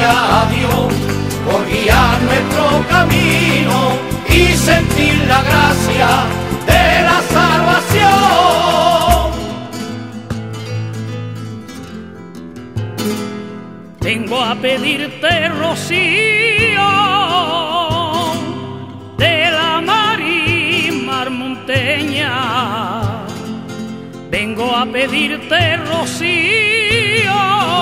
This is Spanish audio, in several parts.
gracias a Dios por guiar nuestro camino y sentir la gracia de la salvación. Vengo a pedirte rocío de la mar y mar monteña. Vengo a pedirte rocío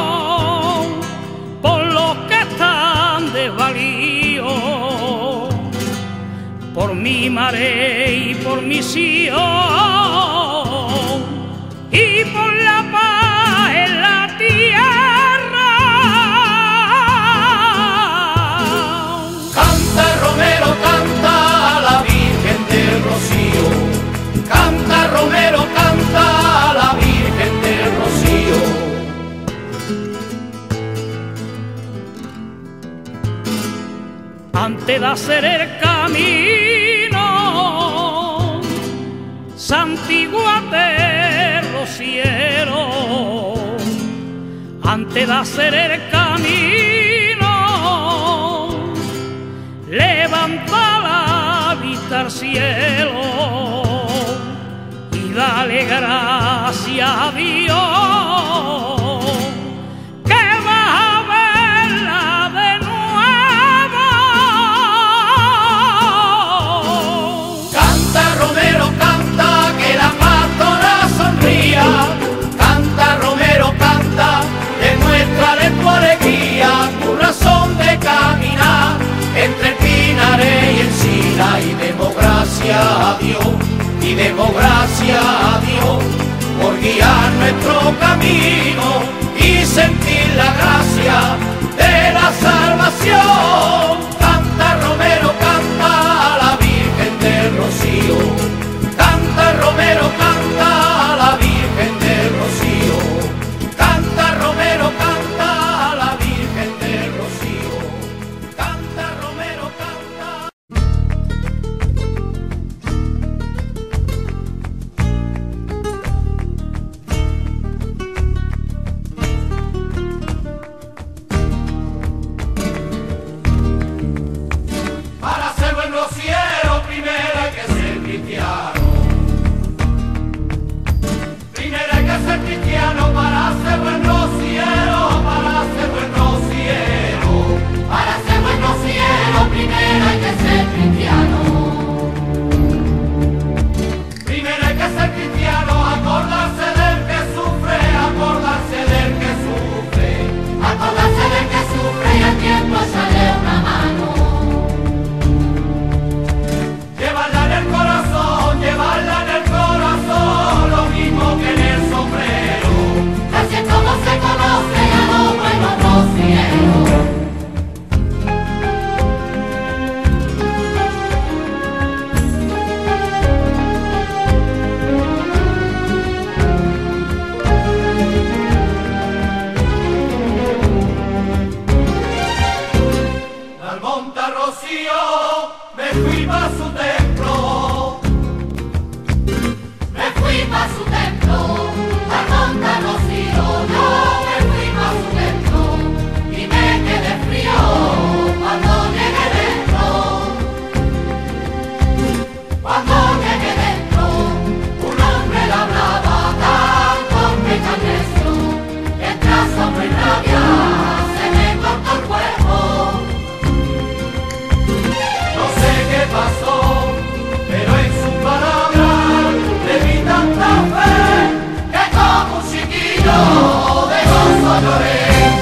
por los que están desvalidos, por mi mare y por mi Sion, y por la paz en la tierra. Canta Romero, canta a la Virgen del Rocío. Canta Romero, canta a la Virgen del Rocío. Antes de hacer el camino, santiguate, rociero. Antes de hacer el camino, levanta la vista al cielo y dale gracias a Dios. Canta Romero, canta, demuéstrale tu alegría, tu razón de caminar entre Pinares y Encina, y demos gracias a Dios, y demos gracias a Dios por guiar nuestro camino y sentir la gracia de la salvación. Canta Romero, canta a la Virgen del Rocío. Canta Romero, canta a la Virgen del Rocío. Canta Romero, canta a la Virgen del Rocío. Canta Romero, canta. Para ser buen rociero primero hay que ser cristiano. Cristiano para ser buen rociero, para ser buen rociero. Para ser buen rociero primero hay que ser cristiano. Primero hay que ser cristiano, acordarse del que sufre, acordarse del que sufre, acordarse del que sufre y al tiempo sale una mano. Llevarla en el corazón, llevarla en el corazón, lo mismo que en el sombrero. Así es como se conoce a los buenos rocieros. Al monte Rocío me fui pa' su templo. Me fui pa' su templo. Al monte Rocío yo me fui pa' su templo y me quedé frío cuando llegué dentro. Cuando llegué dentro, un hombre le hablaba tan con pecho necio que entre asombro y rabia se me cortó el cuerpo. No sé qué pasó, pero en su palabra le vi tanta fe que como un chiquillo de gozo lloré.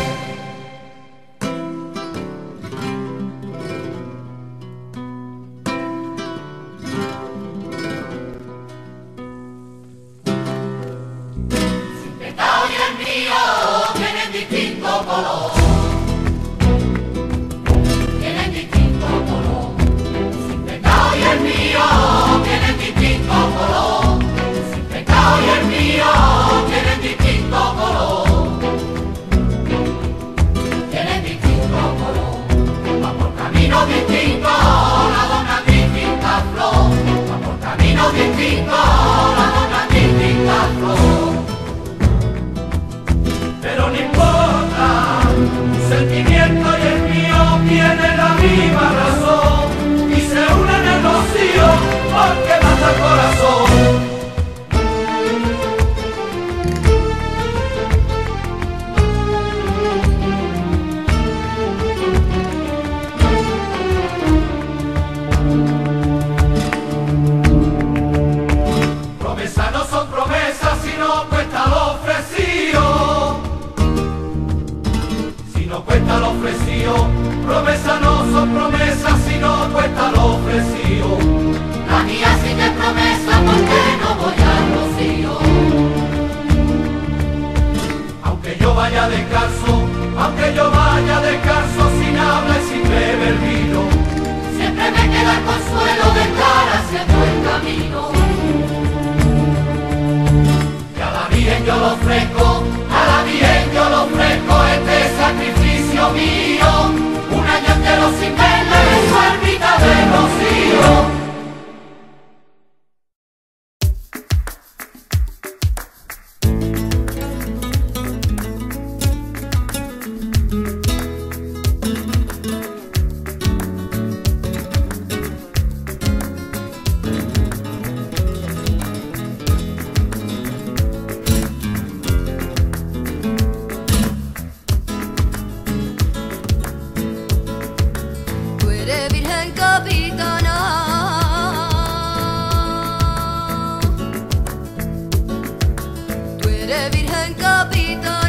Su pecado y el mío tienen distinto color. Tienen distinto color. Su pecado y el mío tienen distinto color. Su pecado y el mío tienen distinto color. Tienen distinto color. Va por caminos distintos, la dona distinta flor. Va por caminos distintos, la dona distinta flor. Pero no importa. no son promesas, sino cuesta lo ofrecido. Si no cuesta lo ofrecido, promesas no son promesas, sino cuesta lo ofrecido. La mía sí que es promesa porque no voy al rocío. Aunque yo vaya descalzo, sin habla y sin beber vino, siempre me queda el consuelo de estar haciendo el camino. Y a la Virgen yo lo ofrezco, a la Virgen yo lo ofrezco este sacrificio mío, un año entero sin verla en su ermita de rocío. Virgen capitana, tú eres Virgen capitana.